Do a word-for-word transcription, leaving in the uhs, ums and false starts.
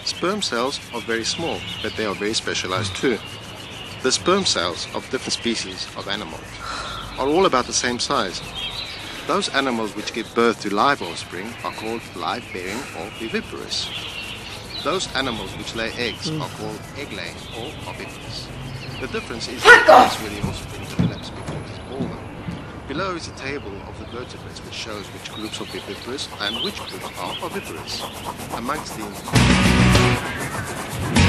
Sperm cells are very small, but they are very specialized too. The sperm cells of different species of animals are all about the same size. Those animals which give birth to live offspring are called live-bearing or viviparous. Those animals which lay eggs are called egg-laying or oviparous. The difference is that that's where the offspring develops before it is born. Below is a table of the vertebrates which shows which groups are viviparous and which groups are oviparous. Amongst the